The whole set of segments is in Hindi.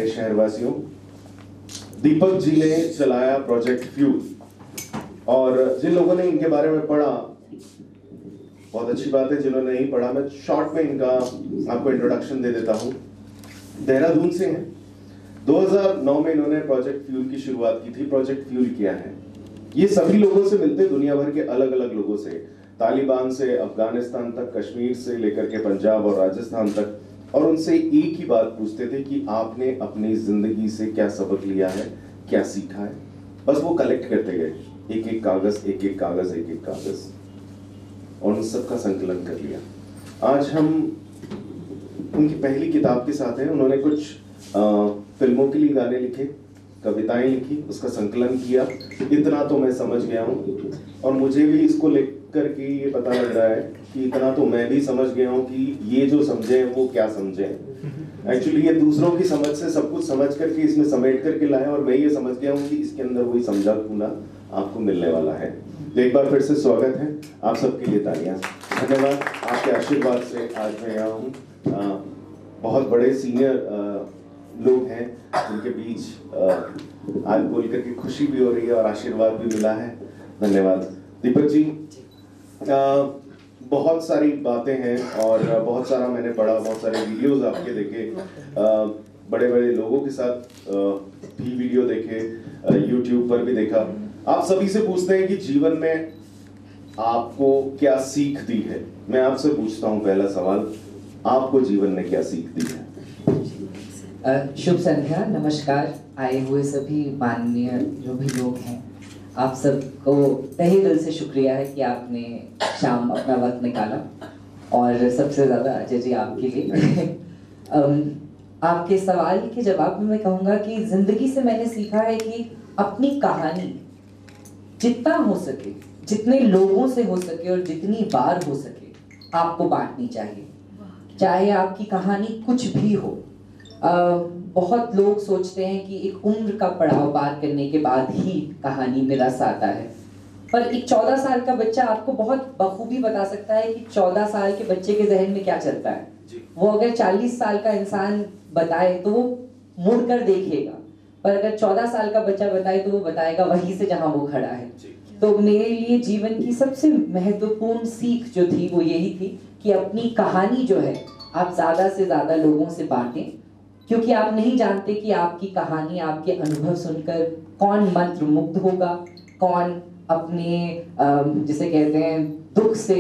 प्यारे शहरवासियों, दीपक जी ने चलाया प्रोजेक्ट फ्यूल, और जिन लोगों ने इनके बारे में पढ़ा बहुत अच्छी बात है, जिन्होंने नहीं पढ़ा मैं शॉर्ट में इनका आपको इंट्रोडक्शन दे देता हूँ। देहरादून से हैं। 2009 में इन्होंने प्रोजेक्ट फ्यूल की शुरुआत की थी। प्रोजेक्ट फ्यूल क्या है? ये सभी लोगों से मिलते, दुनिया भर के अलग अलग लोगों से, तालिबान से अफगानिस्तान तक, कश्मीर से लेकर के पंजाब और राजस्थान तक, और उनसे एक ही बात पूछते थे कि आपने अपनी जिंदगी से क्या सबक लिया है, क्या सीखा है। बस वो कलेक्ट करते गए, एक एक कागज, एक एक कागज, एक एक कागज, और उन सबका संकलन कर लिया। आज हम उनकी पहली किताब के साथ हैं। उन्होंने कुछ फिल्मों के लिए गाने लिखे, कविताएं लिखी, उसका संकलन किया। इतना तो मैं समझ गया हूँ, और मुझे भी इसको लेकर के ये पता लग रहा है कि इतना तो मैं भी समझ गया हूँ कि ये जो समझे वो क्या समझे। एक्चुअली ये दूसरों की समझ से सब कुछ समझ करके इसमें समेट करके लाए, और मैं ये समझ गया हूँ कि इसके अंदर वही समझा खूना आपको मिलने वाला है। तो एक बार फिर से स्वागत है आप सबके लिए, तालियां। धन्यवाद, आपके आशीर्वाद से आज मैं यहाँ हूँ। बहुत बड़े सीनियर लोग हैं जिनके बीच आज बोल करके खुशी भी हो रही है और आशीर्वाद भी मिला है। धन्यवाद दीपक जी। बहुत सारी बातें हैं और बहुत सारा मैंने पढ़ा, बहुत सारे वीडियोस आपके देखे, बड़े बड़े लोगों के साथ भी वीडियो देखे, यूट्यूब पर भी देखा। आप सभी से पूछते हैं कि जीवन में आपको क्या सीख दी है। मैं आपसे पूछता हूं पहला सवाल, आपको जीवन ने क्या सीख दी है? शुभ संध्या, नमस्कार। आए हुए सभी माननीय जो भी लोग हैं, आप सबको तहे दिल से शुक्रिया है कि आपने शाम अपना वक्त निकाला, और सबसे ज़्यादा अजय जी आपके लिए। आपके सवाल के जवाब में मैं कहूँगा कि ज़िंदगी से मैंने सीखा है कि अपनी कहानी जितना हो सके, जितने लोगों से हो सके और जितनी बार हो सके, आपको बांटनी चाहिए, चाहे आपकी कहानी कुछ भी हो। बहुत लोग सोचते हैं कि एक उम्र का पड़ाव पार करने के बाद ही कहानी में रस आता है, पर एक 14 साल का बच्चा आपको बहुत बखूबी बता सकता है कि 14 साल के बच्चे के जहन में क्या चलता है। वो अगर 40 साल का इंसान बताए तो वो मुड़कर देखेगा, पर अगर 14 साल का बच्चा बताए तो वो बताएगा वहीं से जहां वो खड़ा है। तो मेरे लिए जीवन की सबसे महत्वपूर्ण सीख जो थी वो यही थी कि अपनी कहानी जो है आप ज्यादा से ज्यादा लोगों से बांटें, क्योंकि आप नहीं जानते कि आपकी कहानी, आपके अनुभव सुनकर कौन मंत्र मुग्ध होगा, कौन अपने जिसे कहते हैं दुख से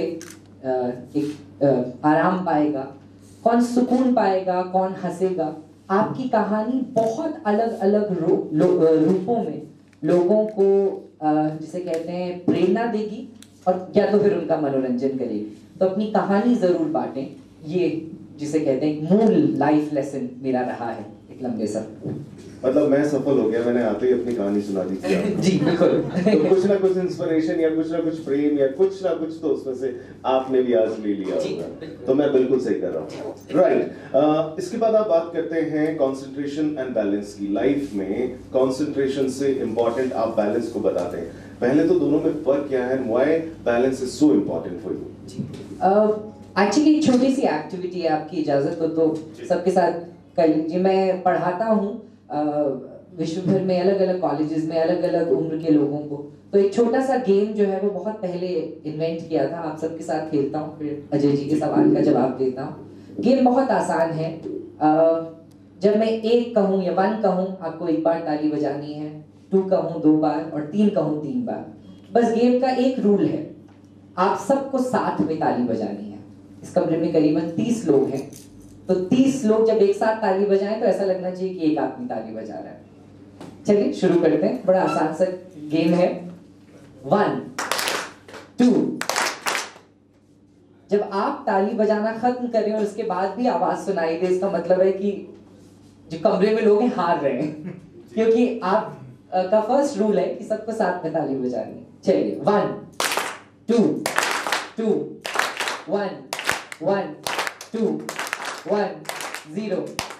एक आराम पाएगा, कौन सुकून पाएगा, कौन हंसेगा। आपकी कहानी बहुत अलग अलग रूपों में लोगों को जिसे कहते हैं प्रेरणा देगी, और या तो फिर उनका मनोरंजन करेगी। तो अपनी कहानी जरूर बांटें, ये जिसे कहते हैं मूल लाइफ लेसन मेरा रहा है एक लंबे समय। मतलब मैं सफल हो गया, मैंने आते ही अपनी कहानी सुना दी थी। जी बिल्कुल। तो कुछ ना कुछ इंस्पिरेशन या कुछ ना कुछ प्रेम या कुछ ना कुछ तो उसमें से आपने भी आज ले लिया होगा। तो मैं बिल्कुल सही कर रहा हूँ, राइट। इसके बाद आप बात करते हैं कंसंट्रेशन एंड बैलेंस की। लाइफ में कंसंट्रेशन से इम्पोर्टेंट आप बैलेंस को बताते हैं। पहले तो दोनों में फर्क क्या है, why balance is so important for you? Actually छोटी सी एक्टिविटी है, आपकी इजाजत हो तो सबके साथ कर लीजिए। मैं पढ़ाता हूँ विश्व भर में अलग अलग कॉलेजेस में अलग अलग उम्र के लोगों को, तो एक छोटा सा गेम जो है वो बहुत पहले इन्वेंट किया था, आप सबके साथ खेलता हूँ, फिर अजय जी के सवाल का जवाब देता हूँ। गेम बहुत आसान है। जब मैं 1 कहूँ या 1 कहूँ, आपको 1 बार ताली बजानी है, 2 कहूँ 2 बार, और 3 कहूँ 3 बार। बस गेम का एक रूल है, आप सबको साथ में ताली बजानी है। इस कमरे में करीबन 30 लोग हैं, तो 30 लोग जब एक साथ ताली बजाएं तो ऐसा लगना चाहिए कि एक आदमी ताली बजा रहा है। चलिए शुरू करते हैं, बड़ा आसान सा गेम है। 1 2। जब आप ताली बजाना खत्म करें और उसके बाद भी आवाज सुनाई दे, इसका मतलब है कि जो कमरे में लोग हैं हार रहे हैं, क्योंकि आप का फर्स्ट रूल है कि सबको साथ में ताली बजानी है। चलिए 1 2 2 1 1 2 1 0।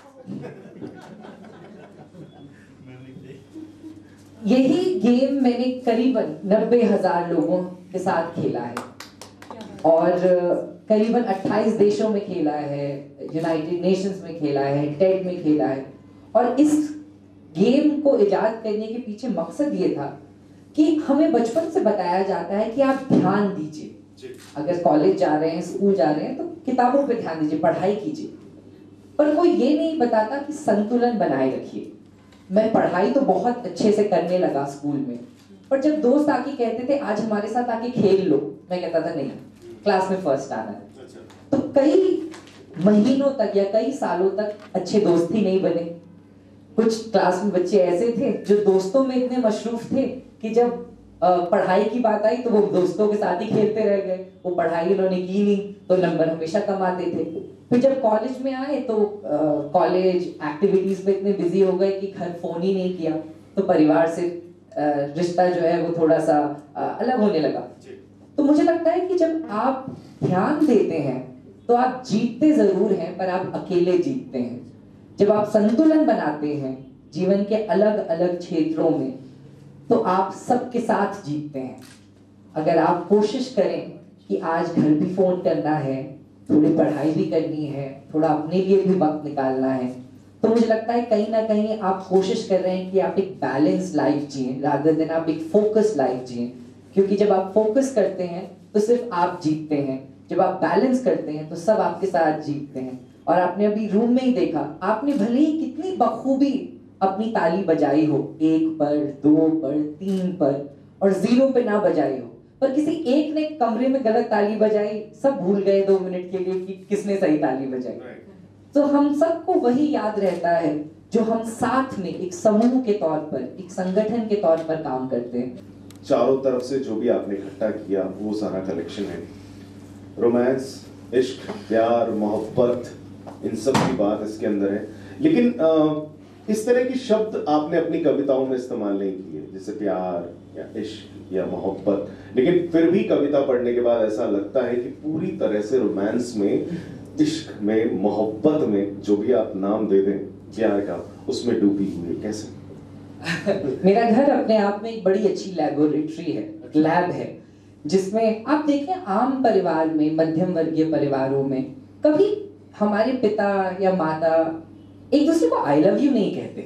यही गेम मैंने करीबन 90,000 लोगों के साथ खेला है, और करीबन 28 देशों में खेला है, यूनाइटेड नेशंस में खेला है, टेड में खेला है, और इस गेम को इजाद करने के पीछे मकसद ये था कि हमें बचपन से बताया जाता है कि आप ध्यान दीजिए, अगर कॉलेज जा रहे हैं, स्कूल जा रहे हैं तो किताबों पे ध्यान दीजिए, पढ़ाई कीजिए, पर कोई ये नहीं बताता कि संतुलन बनाए रखिए। मैं पढ़ाई तो बहुत अच्छे से करने लगा स्कूल में, पर जब दोस्त आके कहते थे आज हमारे साथ आके खेल लो, मैं कहता था नहीं, क्लास में फर्स्ट आना है। तो कई महीनों तक या कई सालों तक अच्छे दोस्त ही नहीं बने। कुछ क्लास में बच्चे ऐसे थे जो दोस्तों में इतने मशरूफ थे कि जब पढ़ाई की बात आई तो वो दोस्तों के साथ ही खेलते रह गए, वो पढ़ाई उन्होंने की नहीं तो नंबर हमेशा कम आते थे। फिर जब कॉलेज में आए तो कॉलेज एक्टिविटीज में इतने बिजी हो गए कि घर फोन ही नहीं किया, तो परिवार से रिश्ता जो है वो थोड़ा सा अलग होने लगा। तो मुझे लगता है कि जब आप ध्यान देते हैं तो आप जीतते जरूर हैं, पर आप अकेले जीतते हैं। जब आप संतुलन बनाते हैं जीवन के अलग अलग क्षेत्रों में तो आप सबके साथ जीतते हैं। अगर आप कोशिश करें कि आज घर भी फोन करना है, थोड़ी पढ़ाई भी करनी है, थोड़ा अपने लिए भी वक्त निकालना है, तो मुझे लगता है कहीं ना कहीं आप कोशिश कर रहे हैं कि आप एक बैलेंस लाइफ जिए रादर देन आप एक फोकस लाइफ जिए। क्योंकि जब आप फोकस करते हैं तो सिर्फ आप जीतते हैं, जब आप बैलेंस करते हैं तो सब आपके साथ जीतते हैं। और आपने अभी रूम में ही देखा, आपने भले ही कितनी बखूबी अपनी ताली बजाई हो, 1 पर, 2 पर, 3 पर और 0 पे ना बजाई हो, पर किसी एक ने कमरे में गलत ताली बजाई, सब भूल गए 2 मिनट के लिए कि किसने सही ताली बजाई। तो हम सबको वही याद रहता है जो हम साथ में एक समूह के तौर पर, एक संगठन के तौर पर काम करते हैं। चारों तरफ से जो भी आपने इकट्ठा किया वो सारा कलेक्शन है, रोमांस, इश्क, प्यार, मोहब्बत, इन सब की बात इसके अंदर है। लेकिन इस तरह के शब्द आपने अपनी कविताओं में इस्तेमाल नहीं किए, जैसे प्यार या इश्क या मोहब्बत, लेकिन फिर भी कविता पढ़ने के बाद ऐसा लगता है कि पूरी तरह से रोमांस में, इश्क में, मोहब्बत में, जो भी आप नाम दे दें प्यार का, उसमें डूबी हुई है। कैसे? मेरा घर अपने आप में एक बड़ी अच्छी लैबोरेटरी है, लैब है, जिसमें आप देखें आम परिवार में, मध्यम वर्गीय परिवारों में कभी हमारे पिता या माता एक दूसरे को आई लव यू नहीं कहते,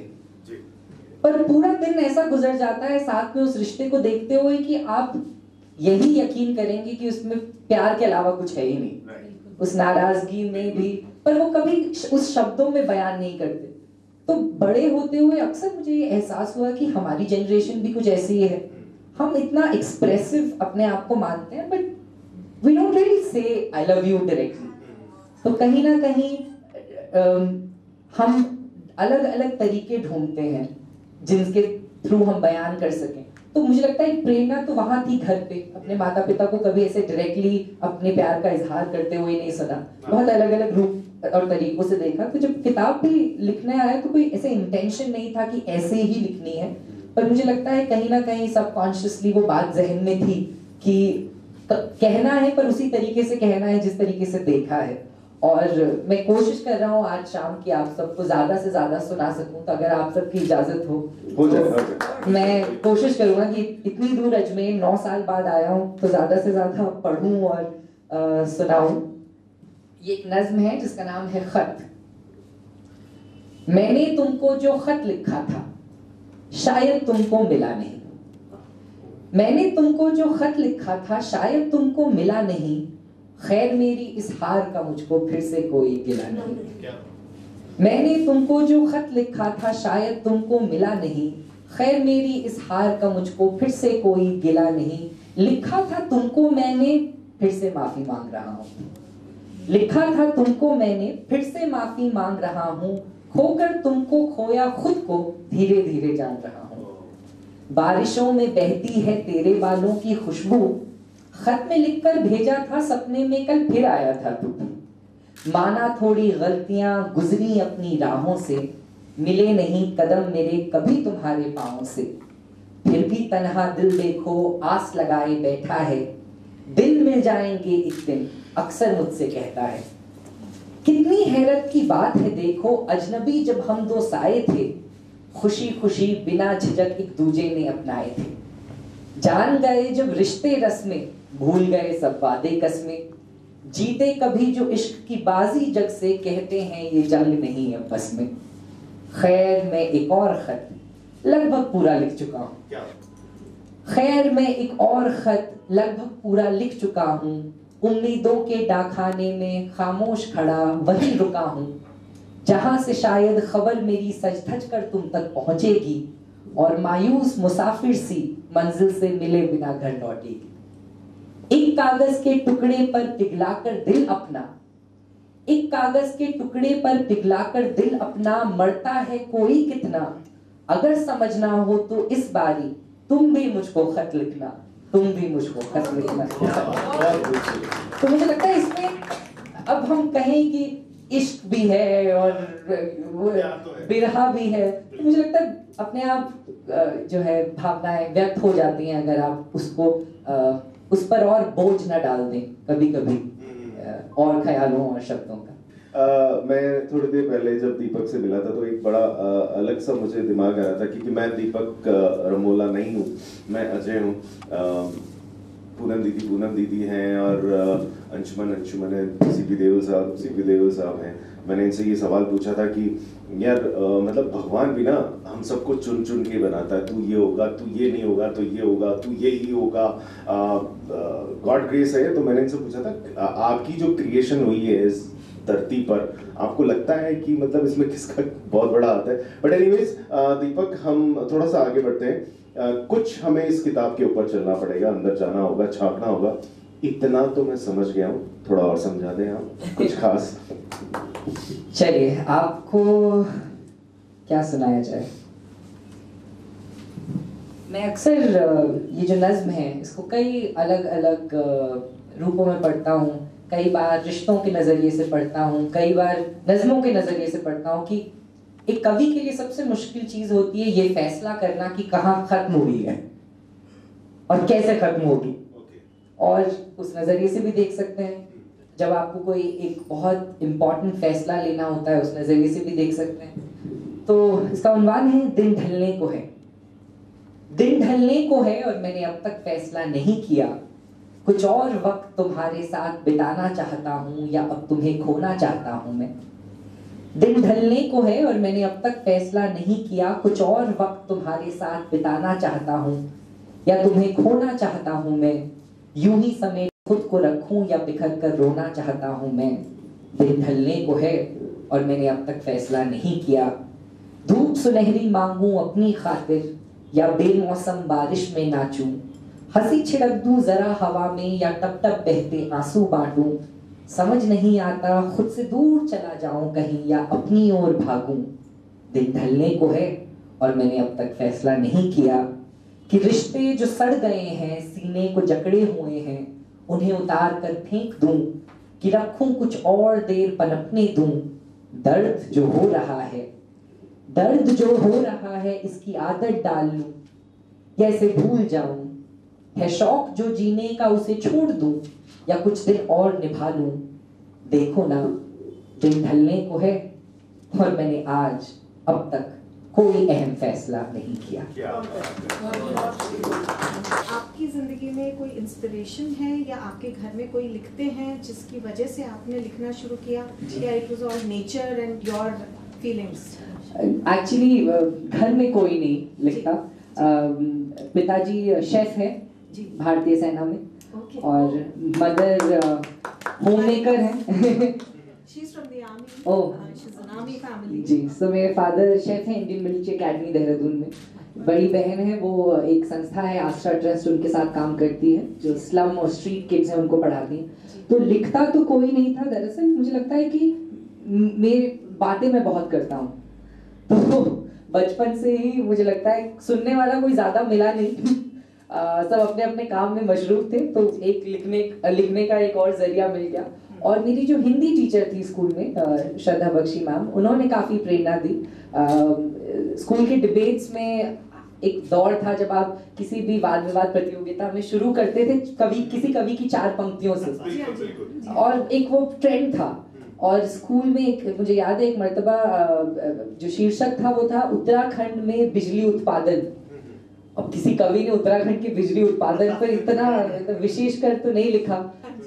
पर पूरा दिन ऐसा गुजर जाता है साथ में उस रिश्ते को देखते हुए कि आप यही यकीन करेंगे कि उसमें प्यार के अलावा कुछ है ही नहीं, उस नाराजगी में भी, पर वो कभी उस शब्दों में बयान नहीं करते। तो बड़े होते हुए अक्सर मुझे ये एहसास हुआ कि हमारी जनरेशन भी कुछ ऐसी ही है। हम इतना एक्सप्रेसिव अपने आप को मानते हैं, but we don't really say I love you directly. तो कहीं ना कहीं हम अलग अलग तरीके ढूंढते हैं जिनके थ्रू हम बयान कर सकें। तो मुझे लगता है प्रेरणा तो वहां थी घर पे, अपने माता पिता को कभी ऐसे डायरेक्टली अपने प्यार का इजहार करते हुए नहीं सुना, बहुत अलग अलग रूप और तरीकों से देखा। तो जब किताब भी लिखने आया तो कोई ऐसे इंटेंशन नहीं था कि ऐसे ही लिखनी है, पर मुझे लगता है कहीं ना कहीं सबकॉन्शियसली वो बात जहन में थी कि कहना है, पर उसी तरीके से कहना है जिस तरीके से देखा है। और मैं कोशिश कर रहा हूँ आज शाम की आप सबको ज्यादा से ज्यादा सुना सकूं, तो अगर आप सबकी इजाजत हो तो मैं कोशिश करूंगा कि इतनी दूर अजमेर 9 साल बाद आया हूँ तो ज्यादा से ज्यादा पढ़ूं और सुनाऊं। ये एक नज्म है जिसका नाम है खत। मैंने तुमको जो खत लिखा था शायद तुमको मिला नहीं, मैंने तुमको जो खत लिखा था शायद तुमको मिला नहीं, खैर मेरी इस हार का मुझको फिर से कोई गिला नहीं। मैंने तुमको जो खत लिखा था शायद तुमको मिला नहीं, खैर मेरी इस हार का मुझको फिर से कोई गिला नहीं। लिखा था तुमको मैंने फिर से माफी मांग रहा हूँ, लिखा था तुमको मैंने फिर से माफी मांग रहा हूँ, खोकर तुमको खोया खुद को धीरे धीरे जान रहा हूँ। बारिशों में बहती है तेरे बालों की खुशबू, खत में लिखकर भेजा था सपने में कल फिर आया था तू। माना थोड़ी गलतियां गुजरी अपनी राहों से, मिले नहीं कदम मेरे कभी तुम्हारे पांवों से। फिर भी तन्हा दिल देखो आस लगाए बैठा है, दिन मिल जाएंगे एक दिन अक्सर मुझसे कहता है। कितनी हैरत की बात है देखो अजनबी जब हम दो साए थे, खुशी खुशी बिना झिझक एक दूजे ने अपनाए थे। जान गए जब रिश्ते रस्में भूल गए सब वादे कसमें, जीते कभी जो इश्क की बाजी जग से कहते हैं ये जंग नहीं है बस में। खैर मैं एक और खत लगभग पूरा लिख चुका हूँ। खैर मैं एक और खत लगभग पूरा लिख चुका हूँ। उम्मीदों के डाकखाने में खामोश खड़ा वहीं रुका हूँ, जहां से शायद खबर मेरी सज धज कर तुम तक पहुंचेगी और मायूस मुसाफिर सी मंजिल से मिले बिना घर लौटेगी। एक कागज के टुकड़े पर पिघलाकर दिल अपना, एक कागज के टुकड़े पर पिघलाकर दिल अपना, मरता है कोई कितना। अगर समझना हो तो इस बारी तुम भी मुझको खत लिखना, तुम भी मुझको खत लिखना। तो मुझे लगता है इसमें अब हम कहें कि इश्क भी है और बिरहा भी है, तो मुझे लगता है अपने आप जो है भावनाएं व्यक्त हो जाती हैं अगर आप उसको उस पर और बोझ ना डाल दें कभी कभी और ख्यालों और शब्दों का। मैं थोड़ी देर पहले जब दीपक से मिला था तो एक बड़ा अलग सा मुझे दिमाग आ रहा था, क्योंकि मैं दीपक रमोला नहीं हूँ, मैं अजय हूँ। पूनम दीदी हैं और अंशुमन है, सीपी देओल साहब हैं। मैंने इनसे ये सवाल पूछा था कि यार मतलब भगवान भी ना हम सबको चुन चुन के बनाता है, तू ये होगा, तू ये नहीं होगा, तो ये होगा, तू ये ही होगा, गॉड ग्रेस है। तो मैंने इनसे पूछा था आपकी जो क्रिएशन हुई है इस धरती पर, आपको लगता है कि मतलब इसमें किसका बहुत बड़ा हाथ है? बट एनीवेज दीपक, हम थोड़ा सा आगे बढ़ते हैं। कुछ हमें इस किताब के ऊपर चलना पड़ेगा, अंदर जाना होगा, छापना होगा। इतना तो मैं समझ गया हूँ, थोड़ा और समझा दें आप कुछ खास। चलिए, आपको क्या सुनाया जाए? मैं अक्सर ये जो नज्म है इसको कई अलग अलग रूपों में पढ़ता हूँ। कई बार रिश्तों के नज़रिए से पढ़ता हूँ, कई बार नज़मों के नज़रिए से पढ़ता हूँ कि एक कवि के लिए सबसे मुश्किल चीज़ होती है ये फैसला करना कि कहाँ ख़त्म हुई है और कैसे ख़त्म होगी। और उस नज़रिए से भी देख सकते हैं, जब आपको कोई एक बहुत इम्पॉर्टेंट फैसला लेना होता है उस नज़रिए से भी देख सकते हैं। तो इसका उन्वान है दिन ढलने को है। दिन ढलने को है और मैंने अब तक फैसला नहीं किया, कुछ और वक्त तुम्हारे साथ बिताना चाहता हूँ या अब तुम्हें खोना चाहता हूँ मैं। दिन ढलने को है और मैंने अब तक फैसला नहीं किया, कुछ और वक्त तुम्हारे साथ बिताना चाहता हूँ या तुम्हें खोना चाहता हूँ मैं। यूं ही समेट खुद को रखूं या बिखर कर रोना चाहता हूँ मैं। दिन ढलने को है और मैंने अब तक फैसला नहीं किया। धूप सुनहरी मांगूं अपनी खातिर या बेमौसम बारिश में नाचूं। हंसी छिड़क दूं जरा हवा में या टप टप बहते आंसू बांटूं। समझ नहीं आता खुद से दूर चला जाऊं कहीं या अपनी ओर भागूं। दिन ढलने को है और मैंने अब तक फैसला नहीं किया कि रिश्ते जो सड़ गए हैं, सीने को जकड़े हुए हैं, उन्हें उतार कर फेंक दूं कि रखूं कुछ और देर पनपने दूं। दर्द जो हो रहा है, दर्द जो हो रहा है इसकी आदत डाल लूं या इसे भूल जाऊं। है शौक जो जीने का उसे छोड़ दूं या कुछ दिन और निभा लूं। देखो ना, दिन ढलने को है और मैंने आज अब तक कोई अहम फैसला नहीं किया। आपकी जिंदगी में कोई इंस्पिरेशन है या आपके घर में कोई लिखते हैं जिसकी वजह से आपने लिखना शुरू किया, या it was all nature and your feelings? Actually घर में कोई नहीं लिखता। पिताजी शेफ है भारतीय सेना में, और मदर होममेकर है। She's from the army. Oh. She's an army family. जी, so मेरे फादर शेफ हैं इंडियन मिलिट्री एकेडमी देहरादून में। बड़ी बहन है, वो एक संस्था है आस्था ट्रस्ट, उनके साथ काम करती है, जो स्लम और स्ट्रीट किड्स हैं उनको पढ़ाती है। तो लिखता तो कोई नहीं था दरअसल। मुझे लगता है कि मेरी बातें मैं बहुत करता हूँ, तो बचपन से ही मुझे लगता है सुनने वाला कोई ज्यादा मिला नहीं। सब अपने अपने काम में मशरूफ थे, तो एक लिखने का एक और जरिया मिल गया। और मेरी जो हिंदी टीचर थी स्कूल में, श्रद्धा बख्शी मैम, उन्होंने काफ़ी प्रेरणा दी। स्कूल के डिबेट्स में एक दौर था जब आप किसी भी वाद विवाद प्रतियोगिता में शुरू करते थे किसी कवि की 4 पंक्तियों से, और एक वो ट्रेंड था। और स्कूल में एक मुझे याद है एक मर्तबा जो शीर्षक था वो था उत्तराखंड में बिजली उत्पादन। अब किसी कवि ने उत्तराखंड के बिजली उत्पादन पर इतना विशेष कर तो नहीं लिखा,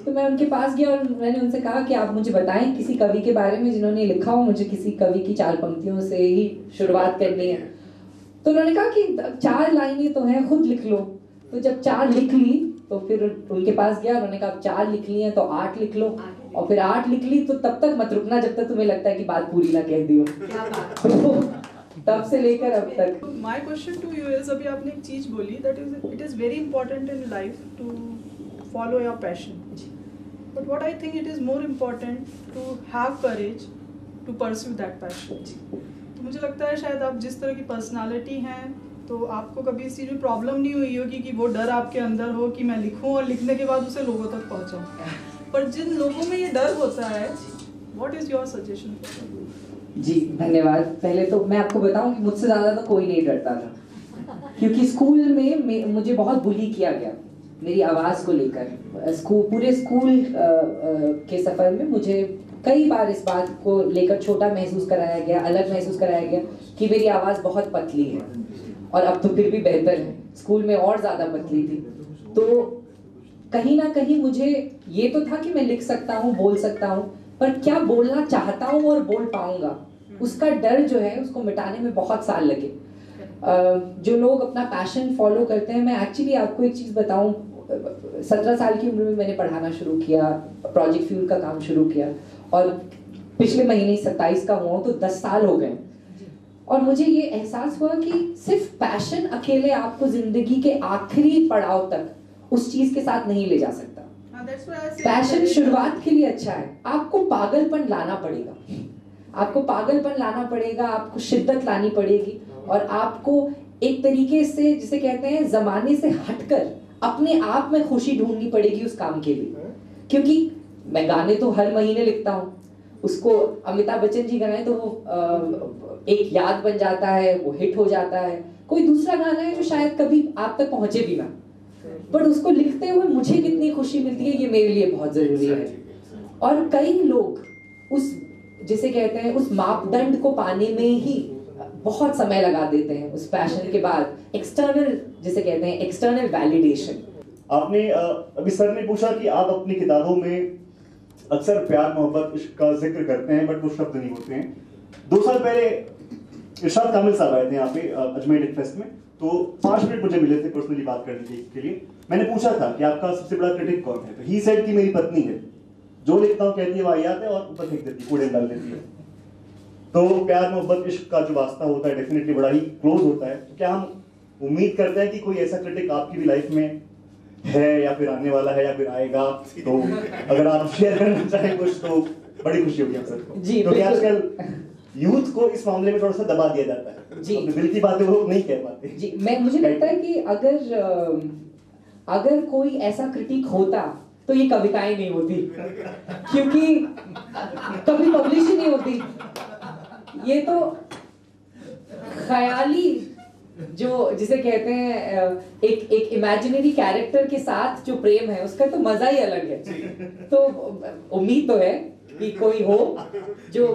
तो मैं उनके पास गया और मैंने उनसे कहा कि आप मुझे बताएं किसी कवि के बारे में जिन्होंने लिखा हो, मुझे किसी कवि की 4 पंक्तियों से ही शुरुआत करनी है। तो उन्होंने कहा कि 4 लाइनें तो हैं, खुद लिख लो। तो जब 4 लिख ली तो फिर उनके पास गया, उन्होंने कहा 4 लिख ली हैं तो 8 लिख लो, और फिर 8 लिख ली तो तब तक मत रुकना जब तक तुम्हें लगता है कि बात पूरी ना कह दियो। तो तब से लेकर अब तक। My question to you is, अभी आपने एक चीज बोली that is it is very important in life to follow your passion, but what I think it is more important to have courage to pursue that passion. तो मुझे लगता है शायद आप जिस तरह की पर्सनालिटी हैं तो आपको कभी इस चीज़ में प्रॉब्लम नहीं हुई होगी कि वो डर आपके अंदर हो कि मैं लिखूं और लिखने के बाद उसे लोगों तक पहुंचाऊं। पर जिन लोगों में ये डर होता है, व्हाट इज योर सजेशन? जी धन्यवाद। पहले तो मैं आपको बताऊं कि मुझसे ज़्यादा तो कोई नहीं डरता था, क्योंकि स्कूल में मुझे बहुत बुली किया गया मेरी आवाज़ को लेकर। पूरे स्कूल के सफ़र में मुझे कई बार इस बात को लेकर छोटा महसूस कराया गया, अलग महसूस कराया गया कि मेरी आवाज़ बहुत पतली है, और अब तो फिर भी बेहतर है, स्कूल में और ज़्यादा पतली थी। तो कहीं ना कहीं मुझे ये तो था कि मैं लिख सकता हूँ, बोल सकता हूँ, पर क्या बोलना चाहता हूँ और बोल पाऊंगा, उसका डर जो है उसको मिटाने में बहुत साल लगे। जो लोग अपना पैशन फॉलो करते हैं, मैं एक्चुअली आपको एक चीज़ बताऊँ, 17 साल की उम्र में मैंने पढ़ाना शुरू किया, प्रोजेक्ट फ्यूल का काम शुरू किया, और पिछले महीने 27 का हुआ तो 10 साल हो गए। और मुझे ये एहसास हुआ कि सिर्फ पैशन अकेले आपको जिंदगी के आखिरी पड़ाव तक उस चीज के साथ नहीं ले जा सकता। पैशन शुरुआत के लिए अच्छा है, आपको पागलपन लाना पड़ेगा, आपको पागलपन लाना पड़ेगा, आपको शिद्दत लानी पड़ेगी, और आपको एक तरीके से जिसे कहते हैं जमाने से हटकर अपने आप में खुशी ढूंढनी पड़ेगी उस काम के लिए। क्योंकि मैं गाने तो हर महीने लिखता हूँ, उसको अमिताभ बच्चन जी गाएं तो वो एक याद बन जाता है, वो हिट हो जाता है। कोई दूसरा गाना है जो शायद कभी आप तक पहुंचे भी ना, पर उसको लिखते हुए मुझे कितनी खुशी मिलती है ये मेरे लिए बहुत जरूरी है। और कई लोग उस जिसे कहते हैं उस मापदंड को पाने में ही बहुत समय लगा देते हैं, उस पैशन के बाद एक्सटर्नल जिसे कहते हैं एक्सटर्नल वैलिडेशन। आपने अभी सर ने पूछा कि आप अपनी किताबों में अक्सर प्यार मोहब्बत इश्क का जिक्र करते हैं, बट वो शब्द नहीं होते हैं। 2 साल पहले इरशाद कामिल साहब आए थे यहाँ पे अजमेर फेस्ट में, तो 5 मिनट मुझे मिले थे पर्सनली बात करने के लिए। मैंने पूछा था कि आपका सबसे बड़ा क्रिटिक कौन है, तो ही सेड कि मेरी पत्नी है, जो लिखता हूँ कहती है वाहियात है और ऊपर फेंक देती है, कूड़े डाल देती है। तो प्यार मोहब्बत इश्क का जो वास्ता होता है डेफिनेटली बड़ा ही क्लोज होता है। तो क्या हम उम्मीद करते हैं कि कोई ऐसा क्रिटिक आपकी भी लाइफ में है, या फिर आने वाला है, या फिर आएगा? तो अगर आप शेयर करना चाहें कुछ तो बड़ी खुशी होगी हम सबको। जी, क्योंकि आजकल यूथ को इस मामले में थोड़ा सा दबा दिया जाता है, जी, अपने दिल की बातें वो नहीं कह पाते। जी, मुझे लगता है कि अगर कोई ऐसा क्रिटिक होता तो ये कविताएं नहीं होती, क्योंकि कभी पब्लिश ही नहीं होती। ये तो ख्याली जो जिसे कहते हैं एक इमेजिनरी कैरेक्टर के साथ जो प्रेम है उसका तो मजा ही अलग है। तो उम्मीद तो है कि कोई हो जो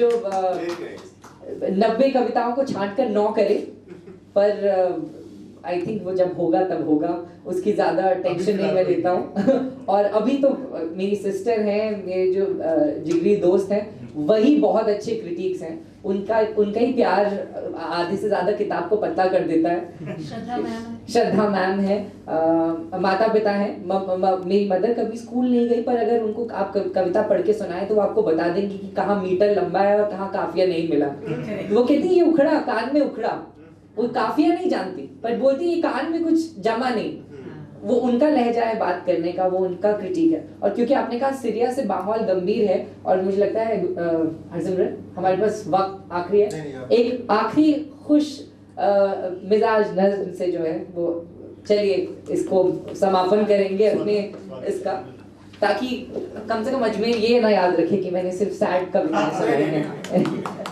90 कविताओं को छांट कर 9 करे, पर आई थिंक वो जब होगा तब होगा, उसकी ज्यादा टेंशन नहीं मैं लेता हूँ। और अभी तो मेरी सिस्टर हैं, मेरे जो जिगरी दोस्त हैं, वही बहुत अच्छे क्रिटिक्स हैं। उनका ही प्यार आधे से ज्यादा किताब को पतला कर देता है। श्रद्धा मैम है, माता पिता है। मेरी मदर कभी स्कूल नहीं गई, पर अगर उनको आप कविता पढ़ के सुनाए तो वो आपको बता देंगी कि कहाँ मीटर लंबा है और कहाँ काफिया नहीं मिला। वो कहती है ये उखड़ा, कान में उखड़ा। वो काफिया नहीं जानती, पर बोलती है ये कान में कुछ जमा नहीं। वो उनका लहजा है बात करने का, वो उनका क्रिटिक है। और क्योंकि आपने कहा सीरिया से माहौल गंभीर है, और मुझे लगता है हरसिमरन हमारे पास वक्त आखिरी है, एक आखिरी खुश मिजाज नज़्म से जो है वो चलिए इसको समापन करेंगे अपने इसका, ताकि कम से कम अजमेर ये ना याद रखे कि मैंने सिर्फ सैड कविताएं सुनाई हैं।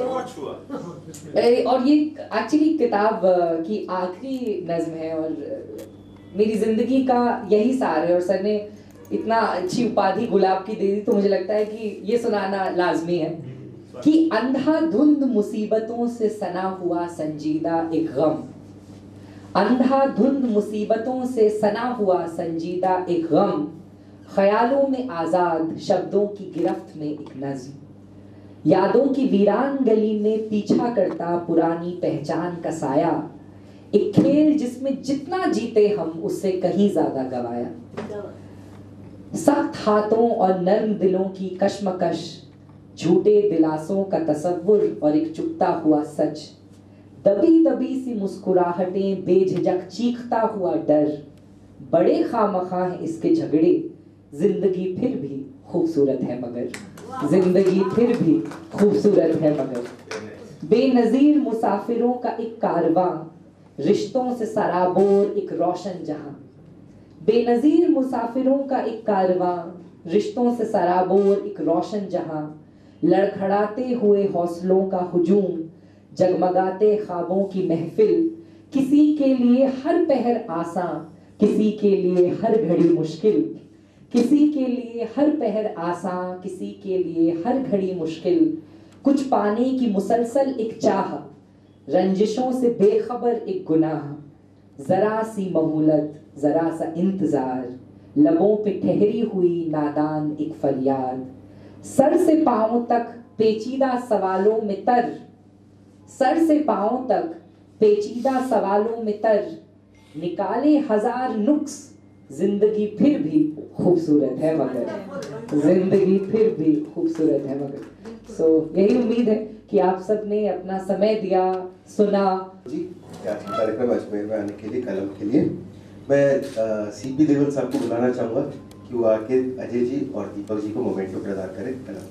और ये एक्चुअली किताब की आखिरी नज्म है और मेरी जिंदगी का यही सार है। और सर ने इतना अच्छी उपाधि गुलाब की दे दी, तो मुझे लगता है कि ये सुनाना लाजमी है कि अंधाधुंध मुसीबतों से सना हुआ संजीदा एक गम, अंधाधुंध मुसीबतों से सना हुआ संजीदा एक गम, ख्यालों में आजाद, शब्दों की गिरफ्त में एक नज्म, यादों की वीरान गली में पीछा करता पुरानी पहचान का साया, एक खेल जिसमें जितना जीते हम उससे कहीं ज्यादा गवाया। सख्त हाथों और नर्म दिलों की कश्मकश, झूठे दिलासों का तसव्वुर और एक चुपता हुआ सच, दबी दबी सी मुस्कुराहटें, बेझिझक चीखता हुआ डर, बड़े खामखा हैं इसके झगड़े, जिंदगी फिर भी खूबसूरत है मगर, जिंदगी फिर भी खूबसूरत है मगर। बेनजीर मुसाफिरों का एक कारवां, रिश्तों से सराबोर एक रोशन जहां, बेनजीर मुसाफिरों का एक कारवां, रिश्तों से सराबोर एक रोशन जहां, लड़खड़ाते हुए हौसलों का हुजूम, जगमगाते ख्वाबों की महफिल, किसी के लिए हर पहर आसान, किसी के लिए हर घड़ी मुश्किल, किसी के लिए हर पहर आसान, किसी के लिए हर घड़ी मुश्किल, कुछ पाने की मुसलसल एक चाह, रंजिशों से बेखबर एक गुनाह, जरा सी महूलत, जरा सा इंतजार, लबों पे ठहरी हुई नादान एक फरियाद, सर से पांव तक पेचीदा सवालों में तर, सर से पांव तक पेचीदा सवालों में तर, निकाले हजार नुक्स, जिंदगी फिर भी खूबसूरत है मगर, जिंदगी फिर भी खूबसूरत है मगर। सो यही उम्मीद है कि आप सब ने अपना समय दिया, सुना। जी कार्यक्रम अजमेर में आने के लिए, कलम के लिए मैं सीपी देवल साहब को बुलाना चाहूँगा कि वो आके अजय जी और दीपक जी को मोमेंटो प्रदान करें। कलम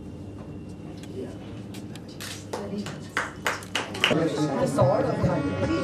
The sword of